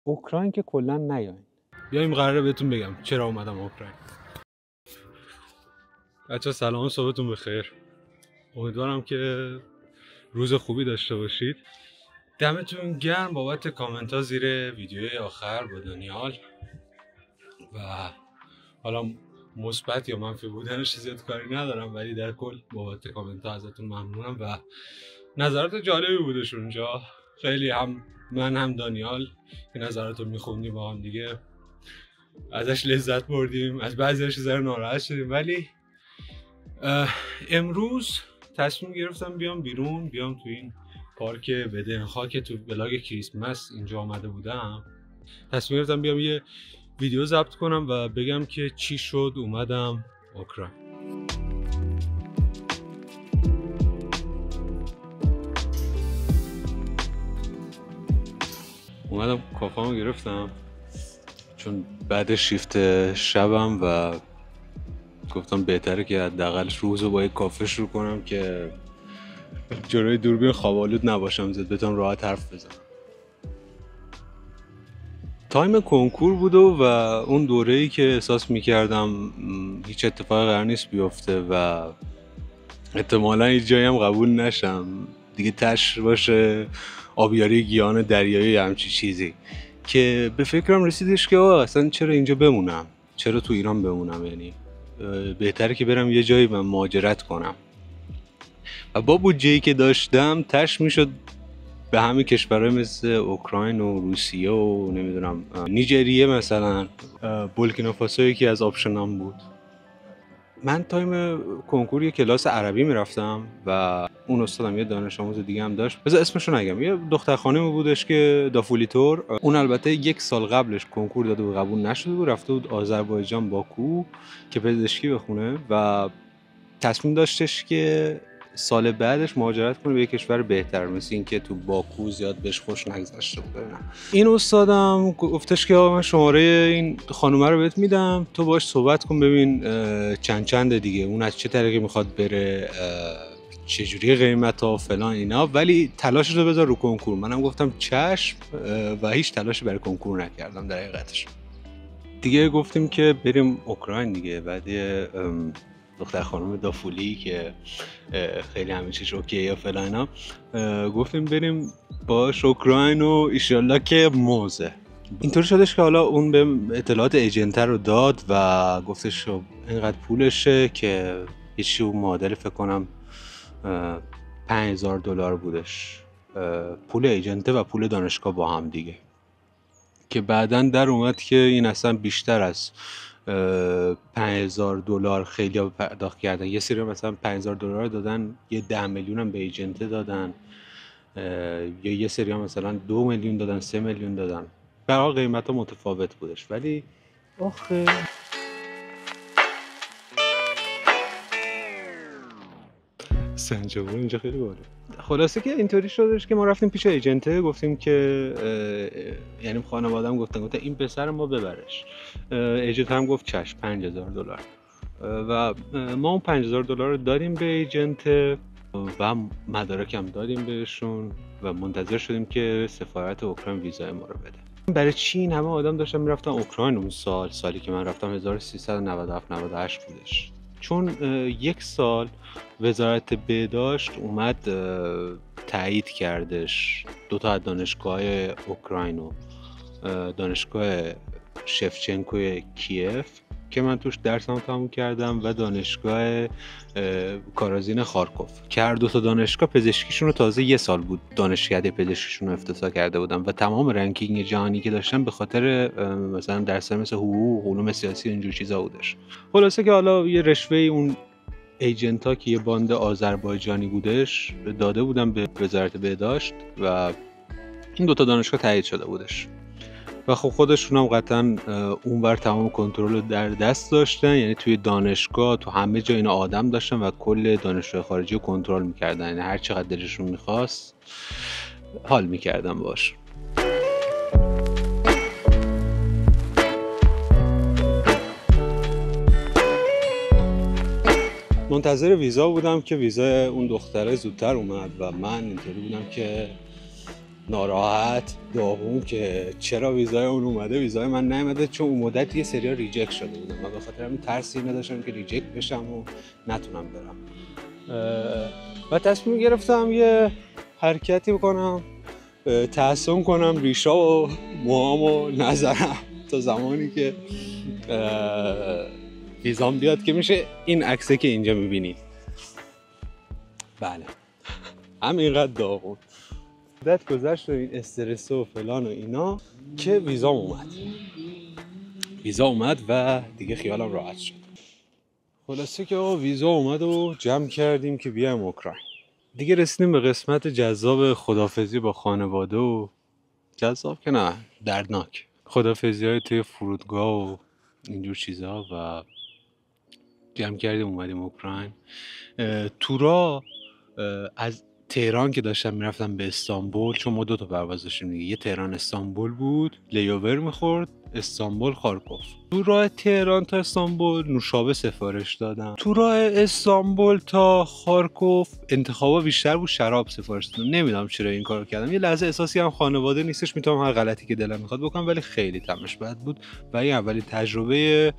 اوکراین که کلا نیاین. بیایم قراره بهتون بگم چرا اومدم اوکراین. بچه‌ها سلام، صبحتون بخیر. امیدوارم که روز خوبی داشته باشید. دمتون گرم بابت کامنت ها زیر ویدیوی آخر با دانیال و حالا مثبت یا منفی بودنش زیاد کاری ندارم، ولی در کل بابت کامنت ها ازتون ممنونم و نظرات جالبی بودش اونجا. خیلی هم من هم دانیال که نظرات رو میخوندیم با هم دیگه ازش لذت بردیم، از بعضیش ذره ناراحت شدیم، ولی امروز تصمیم گرفتم بیام بیرون، بیام تو این پارک بدنخا که تو بلاگ کریسمس اینجا آمده بودم. تصمیم گرفتم بیام یه ویدیو ضبط کنم و بگم که چی شد اومدم اوکراین. اومدم کافه‌مو گرفتم چون بعد شیفت شبم و گفتم بهتره که حداقل روزو با یک کافه شروع کنم که جلوی دوربین خواب‌آلود نباشم، زد بتونم راحت حرف بزنم. تایم کنکور بود و اون دوره‌ای که احساس می‌کردم هیچ اتفاقی قرار نیست بیفته و احتمالاً هیچ جایی هم قبول نشم دیگه، تش باشه آبیاری گیاهان دریایی یا همچی چیزی، که به فکرم رسیدش که اصلا چرا اینجا بمونم، چرا تو ایران بمونم، یعنی بهتره که برم یه جایی و مهاجرت کنم. و با بودجه‌ای که داشتم تش میشد به همین کشورهای مثل اوکراین و روسیه و نمیدونم نیجریه مثلا، بورکینافاسو یکی از آپشنام بود. من تایم کنکور یه کلاس عربی میرفتم و اون استادم یه دانش آموز دیگه هم داشت، بذار اسمشو نگم، یه دختر خانمی بودش که دافولیتور. اون البته یک سال قبلش کنکور داده و قبول نشده بود، رفته بود آذربایجان باکو که پزشکی بخونه و تصمیم داشتش که سال بعدش مهاجرت کنه به یک کشور بهتر، مثل این که تو باکو زیاد بهش خوش نگذشته بود. این استادم گفتش که من شماره این خانومه رو بهت میدم، تو باش صحبت کن ببین چند دیگه اون از چه طریقی میخواد بره، چجوری قیمت ها فلان اینا، ولی تلاشش رو بذار رو کنکور. منم گفتم چشم و هیچ تلاشی برای کنکور نکردم در حقیقتش. دیگه گفتیم که بریم اوکراین دیگه. بعد دختر خانم دافولی که خیلی همه چیز اوکی یا فلان اینا، گفتیم بریم باش اوکراین و ایشالله که موزه. اینطوری شدش که حالا اون به اطلاعات ایجنتر رو داد و گفتش اینقدر پولشه که هیچی اون معادل فکر کنم $5,000 بودش، پول ایجنته و پول دانشگاه با هم دیگه، که بعدن در اومد که این اصلا بیشتر از $5,000 خیلی ها پرداخت کردن. یه سری مثلا $5,000 دادن، یه 10 میلیون هم به ایجنته دادن، یا یه سری هم مثلا 2 میلیون دادن، 3 میلیون دادن. برای قیمت ها متفاوت بودش. ولی آخه سنجابون اینجا خیلی باله. خلاصه که اینطوری شدش که ما رفتیم پیش ایجنته، گفتیم که یعنی خانواده‌ام گفتن این پسر ما ببرش. ایجنت هم گفت چشم $5,000 و ما اون $5,000 رو دادیم به ایجنت و مدارک هم دادیم بهشون و منتظر شدیم که سفارت اوکراین ویزای ما رو بده. برای چی این همه آدم داشتن میرفتن اوکراین اون سالی که من رفتم 1397-98 بودش، چون یک سال وزارت بهداشت اومد تایید کردش 2 تا از دانشگاه اوکراین و دانشگاه شفچنکوی کیف که من توش درسم تموم کردم و دانشگاه کارازین خارکوف که هر 2 تا دانشگاه پزشکیشون رو تازه 1 سال بود دانشکده پزشکیشون رو افتتاح کرده بودن و تمام رنکینگ جهانی که داشتن به خاطر مثلا درس‌های مثل حقوق، علوم سیاسی و اینجور چیزا بودش. خلاصه که حالا یه رشوه اون ایجنتا که یه باند آذربایجانی بودش داده بودن به وزارت بهداشت و این 2 تا دانشگاه تایید شده بودش و خب خودشون هم قطعا اونور تمام کنترل رو در دست داشتن، یعنی توی دانشگاه تو همه جا اینا آدم داشتن و کل دانشجوی خارجی رو کنترل میکردن، یعنی هر چقدر دلشون میخواست حال میکردن باش. منتظر ویزا بودم که ویزا اون دختره زودتر اومد و من اینطوری بودم که ناراحت داغون که چرا ویزای اون اومده ویزای من نیومده، چون اون مدت یه سریا ریجکت شده بودم و به خاطر همین ترسی نداشتم که ریجکت بشم و نتونم برم و تصمیم گرفتم یه حرکتی بکنم، تحسن کنم ریشا و موهام و نظرم تا زمانی که ویزام بیاد، که میشه این عکسه که اینجا میبینید. بله همینقدر داغون مدت گذشت و این استرس و فلان و اینا که ویزا اومد و دیگه خیالم راحت شد. خلاصه که ویزا اومد و جمع کردیم که بیایم اوکراین. دیگه رسیدیم به قسمت جذاب خداحافظی با خانواده و جذاب که نه، دردناک. خداحافظی های توی فرودگاه و اینجور چیزها و جمع کردیم اومدیم اوکراین. تورا از تهران که داشتم میرفتم به استانبول، چون ما 2 تا پرواز داشتیم دیگه، یه تهران استانبول بود، لیوور میخورد استانبول خارکوف. تو راه تهران تا استانبول نوشابه سفارش دادم، تو راه استانبول تا خارکوف انتخابا بیشتر بود، شراب سفارش دادم. نمیدونم چرا این کارو کردم، یه لحظه احساسی هم خانواده نیستش، میتونم هر غلطی که دلم میخواد بکنم، ولی خیلی طعمش بد بود و این اولین تجربه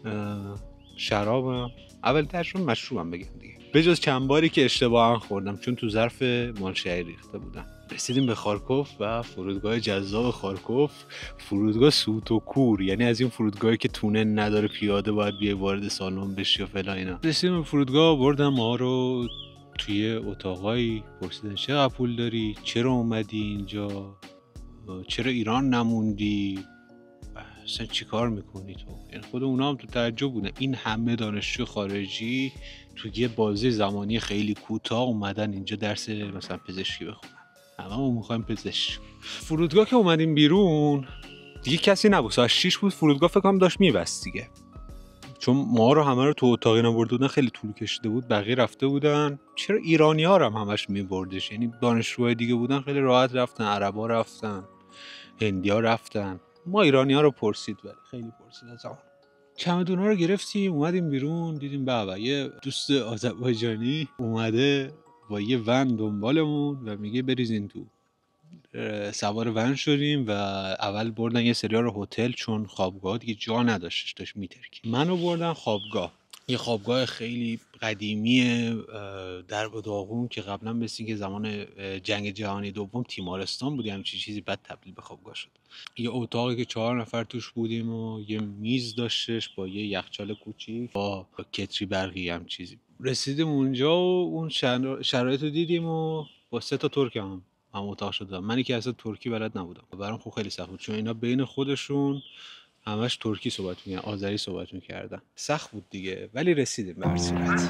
شرابم، اولین تجربه مشروبم بگم دیگه، به جز چند باری که اشتباها خوردم چون تو ظرف مالشهری ریخته بودم. رسیدیم به خارکوف و فرودگاه جذاب خارکوف، فرودگاه سوتوکور، یعنی از این فرودگاهی که تونه نداره پیاده باید بیای وارد سالن بشی و فلان اینا. رسیدیم به فرودگاه، بردم ما رو توی اتاقایی، پرسیدن چقدر پول داری، چرا اومدی اینجا، چرا ایران نموندی، اصلا چی کار میکنی تو؟ یعنی خود اونا هم تو تعجب بودن، این همه دانشجو خارجی تو یه بازه زمانی خیلی کوتاه اومدن اینجا درس مثلا پزشکی بخونن، هممون میخوایم پزشک. فرودگاه که اومدیم بیرون دیگه کسی نبود، ساعت 6 بود، فرودگاه فکر کنم داشت میبست دیگه، چون ما رو همه رو تو اتاقی نبرده بودن، خیلی طول کشیده بود، بقیه رفته بودن. چرا ایرانی‌ها رو هم همش میبردش، یعنی دانشجوهای دیگه بودن خیلی راحت رفتن، عربا رفتن، هندی‌ها رفتن، ما ایرانی‌ها رو پرسید، ولی خیلی پرسید از اون. چمدونا رو گرفتیم اومدیم بیرون، دیدیم بابا یه دوست آذربایجانی اومده با یه ون دنبالمون و میگه بریزین تو. سوار ون شدیم و اول بردن یه سریا رو هتل، چون خوابگاه دیگه جا نداشتش، داشت میترکید. منو بردن خوابگاه، یه خوابگاه خیلی قدیمی در و داغون که قبلا مثل که زمان جنگ جهانی دوم تیمارستان بود، همچین چیزی، بعد تبدیل به خوابگاه شد. یه اتاقی که 4 نفر توش بودیم و یه میز داشتش با یه یخچال کوچیک با کتری برقی هم چیزی. رسیدیم اونجا و اون شرایط رو دیدیم و با 3 تا ترک هم اتاق شدم. منی که اصلا ترکی بلد نبودم، برام خب خیلی سخت بود، چون اینا بین خودشون همش ترکی صحبت می‌کردن، آذری صحبت می‌کردن، سخت بود دیگه، ولی رسیدیم به هر صورت.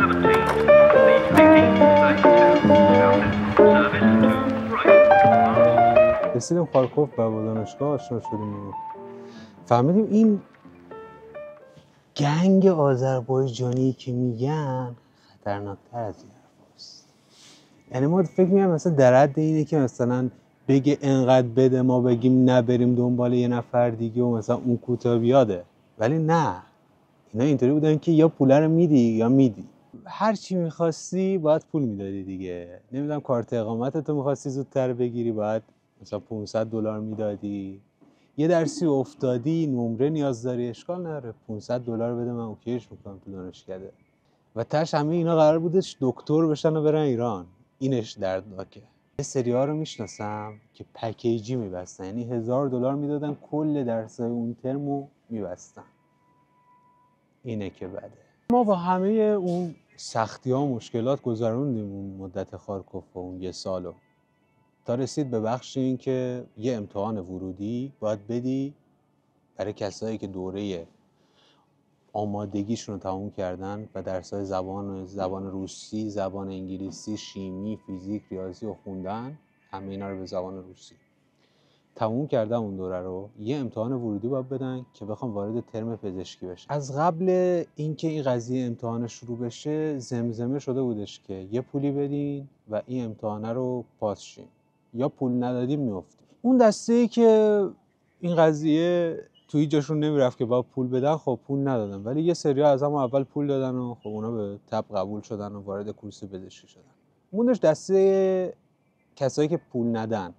رسیدیم خارکوف و با دانشگاه آشنا شدیم و فهمیدیم این گنگ آذربایجانی که میگن خطرناکتر از این حرفاست. یعنی ما فکر می‌کنیم مثلا در حد اینه که مثلا بگه انقدر بده ما بگیم نبریم دنبال یه نفر دیگه و مثلا اون کوتاه بیاده، ولی نه، اینا اینطوری بودن که یا پول رو میدی یا میدی، هر چی می‌خواستی باید پول میدادی دیگه. نمیدونم کارت اقامتتو می‌خواستی زودتر بگیری باید مثلا $500 میدادی، یه درسی افتادی نمره نیاز داری، اشکال نداره $500 بده من اوکیش میکنم تو دانشکده. و تاش همه اینا قرار بودش دکتر بشن و برن ایران. اینش دردناکه. یه سری‌ها رو میشناسم که پکیجی میبستن، یعنی $1000 میدادن کل درسای اون ترمو میبستن. اینه که بده. ما با همه اون سختی‌ها و مشکلات گذروندیم اون مدت خارکوف و اون یه سالو، تا رسید به بخش این که یه امتحان ورودی باید بدی برای کسایی که دوره آمادگیشون رو تموم کردن و درسای زبان روسی، زبان انگلیسی، شیمی، فیزیک، ریاضی رو خوندن، همه اینا رو به زبان روسی تموم کردن، اون دوره رو یه امتحان ورودی باید بدن که بخوام وارد ترم پزشکی بشن. از قبل اینکه این قضیه امتحان شروع بشه زمزمه شده بودش که یه پولی بدین و این امتحان رو پاس شین، یا پول ندادیم میافتیم. اون دسته‌ای که این قضیه توی جاشون نمیرفت که باید پول بدن، خب پول ندادن، ولی یه سری‌ها از همون اول پول دادن و خب اونا به تبع قبول شدن و وارد کورس پزشکی شدن. موندش دسته کسایی که پول ندن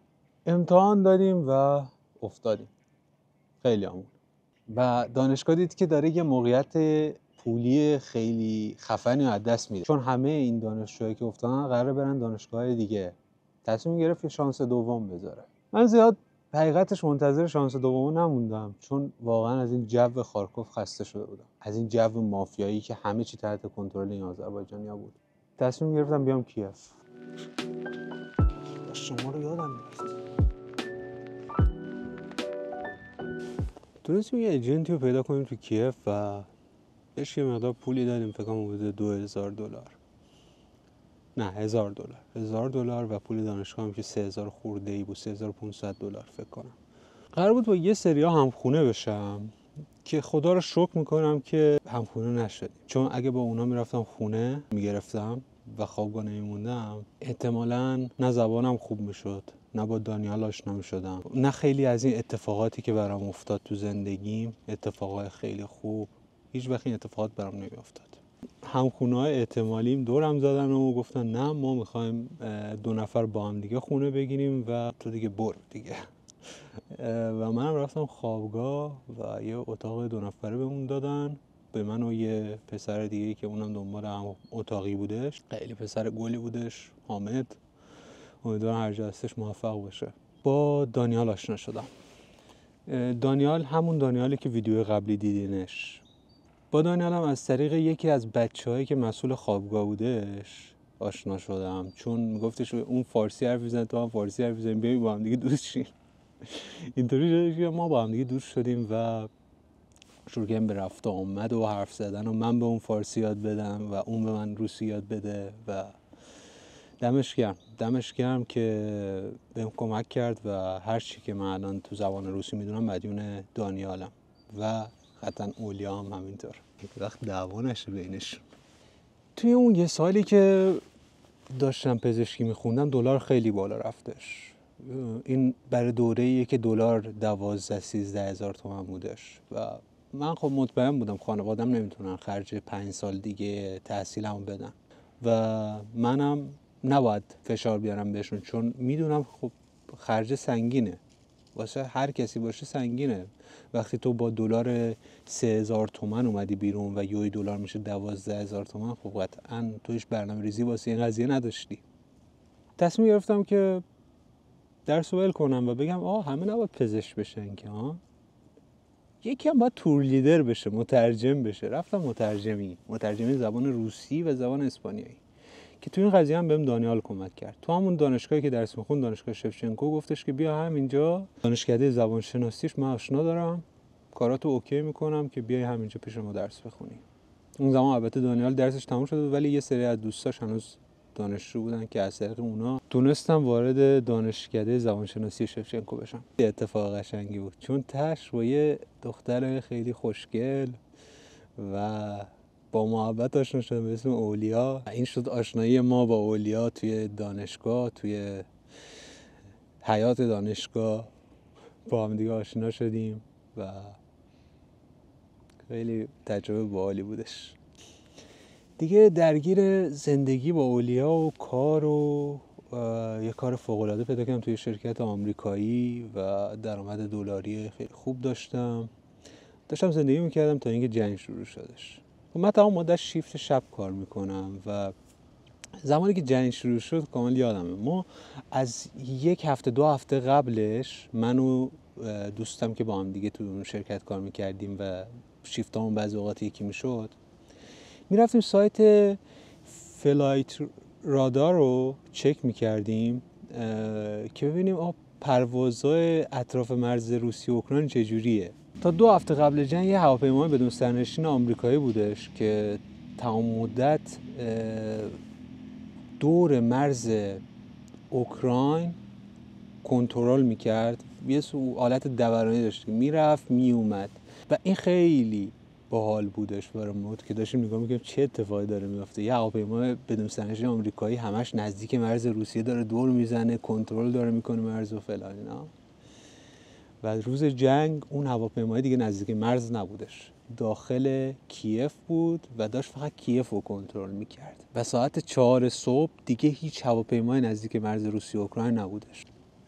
امتحان دادیم و افتادیم خیلی همون. و دانشگاه دید که داره یه موقعیت پولی خیلی خفنی از دست میده، چون همه این دانشجوهایی که افتادن قراره برن دانشگاه دیگه. تصمیم گرفت که شانس دوم بذاره. من زیاد حقیقتش منتظر شانس دوم نموندم، چون واقعا از این جو خارکوف خسته شده بودم، از این جو مافیایی که همه چی تحت کنترل این آذربایجانی‌ها بود. تصمیم گرفتم بیام کیف. شما رو یادم میرفت. تونستیم یه ایجنتی رو پیدا کنیم تو کیف و بهش یه مقدار پولی دادیم، فکر کنم حدود $2000. نه $1000 و پول دانشگاه هم که 3000 خورده‌ای بود، $3500 فکر کنم. قرار بود با یه سریا همخونه بشم که خدا رو شکر میکنم که همخونه نشدیم، چون اگه با اونا میرفتم خونه میگرفتم و خوابگاه نمیموندم، احتمالاً نه زبانم خوب میشد، نه با دانیال آشنا میشدم، نه خیلی از این اتفاقاتی که برام افتاد تو زندگیم اتفاقای خیلی خوب، هیچ وقت این اتفاقات برام نمیافتاد. همخونه‌های احتمالیم دورم زدن و گفتن نه ما میخوایم 2 نفر با هم دیگه خونه بگیریم و تو دیگه برو دیگه. و منم رفتم خوابگاه و یه اتاق 2 نفره بهمون دادن، به من و یه پسر دیگه که اونم دنبال هم اتاقی بودش، خیلی پسر گلی بودش، حامد. امیدوارم هر جا هستش موفق باشه. با دانیال آشنا شدم. دانیال همون دانیالی که ویدیو قبلی دیدینش. با دانیال هم از طریق یکی از بچه‌هایی که مسئول خوابگاه بودش آشنا شدم، چون میگفتش اون فارسی حرف میزنه تو هم فارسی حرف میزنی، بیایم با هم دیگه دوست شیم. اینطوری شد که ما با هم دیگه دوست شدیم و شروع کردیم به رفت و آمد و حرف زدن و من به اون فارسی یاد بدم و اون به من روسی یاد بده و دمش گرم که بهم کمک کرد و هر چی که من الان تو زبان روسی میدونم مدیون دانیالم و قطعا اولیا هم همینطور. وقت دعوا نشه بینش. توی اون یه سالی که داشتم پزشکی میخوندم دلار خیلی بالا رفتش. این برای دوره‌ایه که دلار 12-13 هزار تومان بودش و من خب مطمئن بودم خانوادم نمیتونن خرج 5 سال دیگه تحصیلمو بدن و منم نباید فشار بیارم بهشون، چون میدونم خب خرج سنگینه، واسه هر کسی باشه سنگینه. وقتی تو با دلار 3000 تومان اومدی بیرون و یوی دلار میشه 12000 تومان، خب قطعا تو هیچ برنامه‌ریزی واسه این قضیه نداشتی. تصمیم گرفتم که درس ول کنم و بگم همه نباید پزشک بشن که یکی هم باید تور لیدر بشه، مترجم بشه. رفتم مترجمی زبان روسی و زبان اسپانیایی که تو این قضیه هم بهم دانیال کمک کرد. تو همون دانشگاهی که درس میخوند، دانشگاه شفچنکو، گفتش که بیا همینجا دانشکده زبان شناسیش من آشنا دارم، کاراتو اوکی میکنم که بیای همینجا پیش ما درس بخونی. اون زمان البته دانیال درسش تموم شده ولی یه سری از دوستاش هنوز دانشجو بودن که از طریق اونا تونستم وارد دانشکده زبانشناسی شفچنکو بشم. یه اتفاق قشنگی بود، چون تاش با یه دختر خیلی خوشگل و با محبت آشنا شدم به اسم اولیا. این شد آشنایی ما با اولیا توی دانشگاه، توی حیات دانشگاه با هم دیگه آشنا شدیم و خیلی تجربه باحالی بودش. دیگه درگیر زندگی با اولیا و کار و یه کار فوق‌العاده پیدا کردم توی شرکت آمریکایی و درآمد دلاری خیلی خوب داشتم زندگی میکردم تا اینکه جنگ شروع شدش. من تمام مدت شیفت شب کار میکنم و زمانی که جنگ شروع شد کامل یادمه، ما از 1 هفته 2 هفته قبلش من و دوستم که با هم دیگه تو اون شرکت کار میکردیم و شیفتامون بعضی اوقات یکی میشد، میرفتیم سایت فلایت رادار رو چک میکردیم که ببینیم پروازهای اطراف مرز روسیه و اوکراین چجوریه. تا 2 هفته قبل جنگ یه هواپیمای بدون سرنشین آمریکایی بودش که تمام مدت دور مرز اوکراین کنترل میکرد، یه حالت دورانی داشت، میرفت میومد و این خیلی باحال بودش برای ما که داشتیم نگاه میکنیم چه اتفاقی داره میفته. یه هواپیما بدون سرنشین آمریکایی همش نزدیک مرز روسیه داره دور میزنه، کنترل داره میکنه مرز و فلان اینا. و روز جنگ اون هواپیمای دیگه نزدیک مرز نبودش، داخل کیف بود و داشت فقط کیف رو کنترل میکرد و ساعت 4 صبح دیگه هیچ هواپیمای نزدیک مرز روسیه و اوکراین نبودش.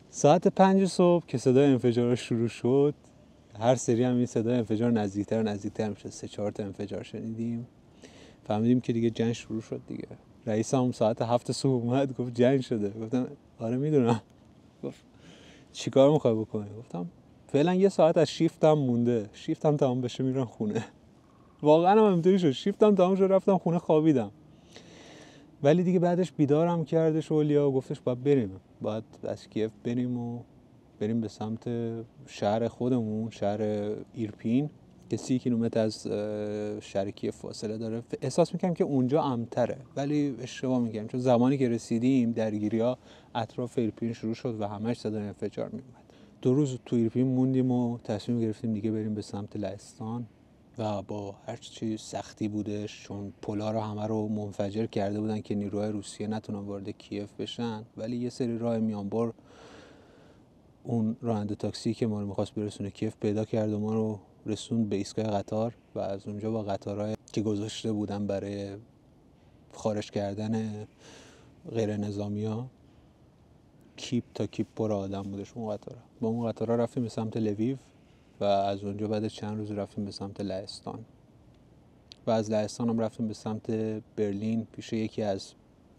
ساعت 5 صبح که صدای انفجار شروع شد، هر سری هم این صدای انفجار نزدیکتر میشه. 3-4 تا انفجار شنیدیم، فهمیدیم که دیگه جنگ شروع شد دیگه. رئیس هم ساعت 7 صبح اومد گفت جنگ شده. گفتم آره میدونم. گفت چیکار میخوای بکنی؟ گفتم فعلا یه ساعت از شیفتم مونده، شیفتم تمام بشه میرم خونه. واقعا هم همینطوری شد، شیفتم تمام شد رفتم خونه خوابیدم. ولی دیگه بعدش بیدارم کردش اولیا و گفتش باید از کیف بریم به سمت شهر خودمون، شهر ایرپین که 30 کیلومتر از شهر کیف فاصله داره. احساس میکنم که اونجا امن‌تره، ولی اشتباه میگم، چون زمانی که رسیدیم درگیری‌ها اطراف ایرپین شروع شد و همش صدای انفجار میومد. 2 روز تو ایرپین موندیم و تصمیم گرفتیم دیگه بریم به سمت لهستان و با هر چی سختی بودش، چون پلا رو همه رو منفجر کرده بودن که نیروهای روسیه نتونن وارد کیف بشن، ولی یه سری راه میانبر اون راننده تاکسی که ما رو می‌خواست برسونه کیف پیدا کرد و ما رو رسوند به ایستگاه قطار و از اونجا با قطارهای که گذاشته بودن برای خارج کردن غیر نظامی‌ها، کیپ تا کیپ پر آدم بودش اون قطارها. با اون قطارها رفتیم به سمت لویو و از اونجا بعد چند روز رفتیم به سمت لهستان و از لهستان هم رفتیم به سمت برلین پیش یکی از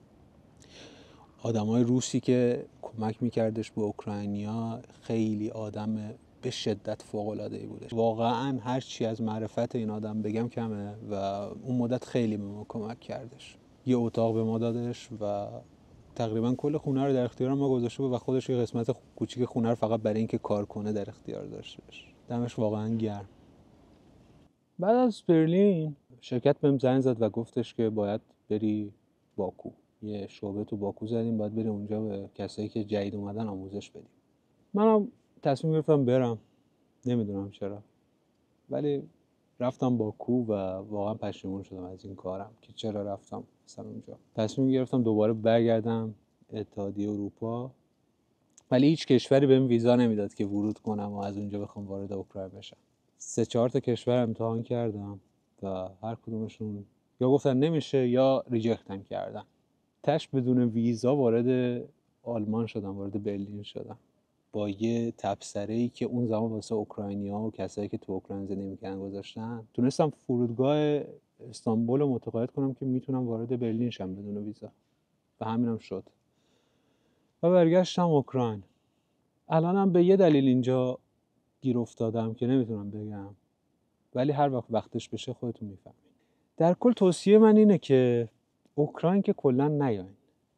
آدمای روسی که کمک میکردش به اوکراینیا. خیلی آدم به شدت فوق‌العاده‌ای بودش، واقعا هر چی از معرفت این آدم بگم کمه و اون مدت خیلی به ما کمک کردش. یه اتاق به ما دادش و تقریبا کل خونه رو در اختیار ما گذاشته بود و خودش یه قسمت کوچیک خونه رو فقط برای اینکه کار کنه در اختیار داشتش. دمش واقعا گرم. بعد از برلین شرکت بهم زنگ زد و گفتش که باید بری باکو. یه شعبه تو باکو زدیم، باید بریم اونجا به کسایی که جدید اومدن آموزش بدیم. منم تصمیم گرفتم برم، نمیدونم چرا، ولی رفتم باکو و واقعا پشیمون شدم از این کارم که چرا رفتم مثلا اونجا. تصمیم گرفتم دوباره برگردم اتحادیه اروپا، ولی هیچ کشوری بهم ویزا نمیداد که ورود کنم و از اونجا بخوام وارد اوکراین بشم. 3-4 تا کشور امتحان کردم و هر کدومشون یا گفتن نمیشه یا ریجکتم کردن. تش بدون ویزا وارد آلمان شدم، وارد برلین شدم با یه تبصره‌ای که اون زمان واسه اوکراینی‌ها و کسایی که تو اوکراین زندگی می‌کردن گذاشتن. تونستم فرودگاه استانبول رو متقاعد کنم که میتونم وارد برلین شم بدون ویزا و همینم شد و برگشتم اوکراین. الانم به یه دلیل اینجا گیر افتادم که نمیتونم بگم، ولی هر وقتش بشه خودتون میفهمید. در کل توصیه من اینه که اوکراین که کلا نیاین.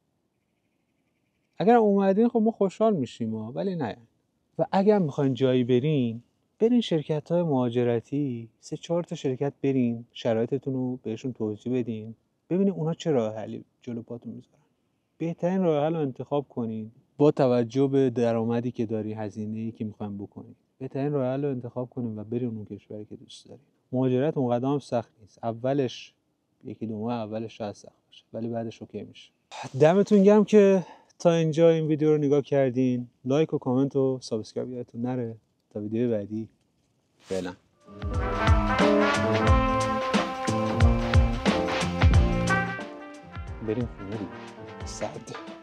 اگر اومدین خب ما خوشحال میشیم ولی نیاین. و اگر میخواین جایی برین شرکت‌های مهاجرتی 3-4 تا شرکت برین، شرایطتون رو بهشون توضیح بدین، ببینید اونا چه راه حلی جلو پاتون میذارن. بهترین راه حل رو انتخاب کنین با توجه به درآمدی که داری، هزینه‌ای که میخواین بکنین. بهترین راه حل رو انتخاب کنین و برین اون کشوری که دوست دارین. مهاجرت اونقدر هم سخت نیست. اولش 1-2 ماه اولش شاید سخت باشه ولی بعدش اوکی میشه. دمتون گرم که تا اینجا این ویدیو رو نگاه کردین. لایک و کامنت و سابسکرایب یادتون نره. تا ویدیو بعدی، فعلا. بریم خونه دیگه. سرده.